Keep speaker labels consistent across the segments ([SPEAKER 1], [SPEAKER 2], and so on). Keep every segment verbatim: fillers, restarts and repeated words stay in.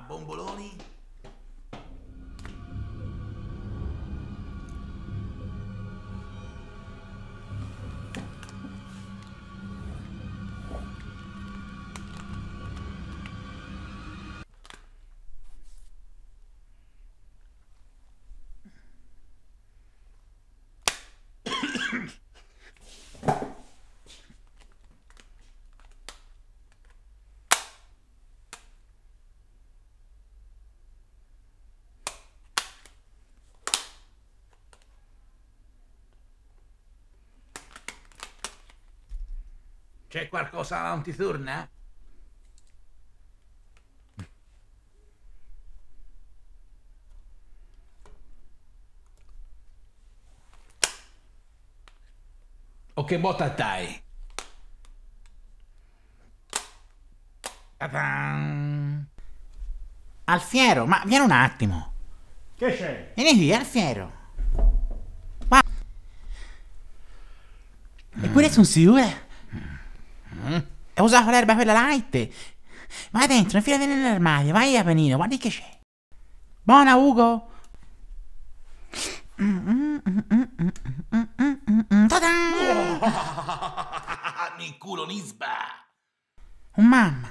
[SPEAKER 1] bomboloni? C'è qualcosa che non ti torna? O che botta dai? Ta-tan.
[SPEAKER 2] Alfiero, ma vieni un attimo.
[SPEAKER 3] Che c'è?
[SPEAKER 2] Vieni qui, Alfiero. Ma... E pure sono sicuro? E usato l'erba quella light? Vai dentro, infilati nell'armadio, vai a panino, guardi che c'è. Buona, Ugo? Ta-da!
[SPEAKER 1] Mi culo nisba!
[SPEAKER 2] Un mamma.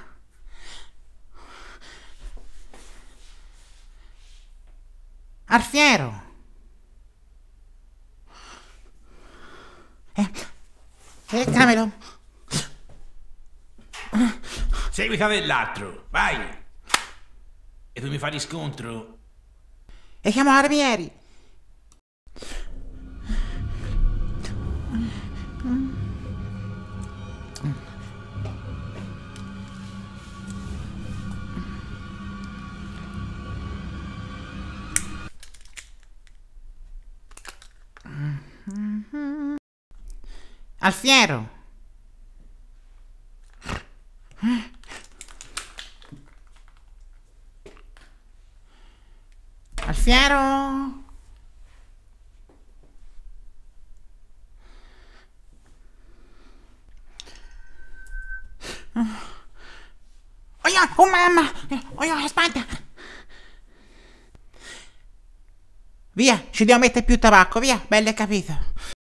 [SPEAKER 2] Alfiero. Eh, cercamelo.
[SPEAKER 1] Seguita dell'altro, vai! E tu mi fai riscontro?
[SPEAKER 2] E chiamo Carabinieri. Alfiero. Alfiero. Oia, oh mamma! Oia, aspetta! Via, ci devo mettere più tabacco, via, bello e capito.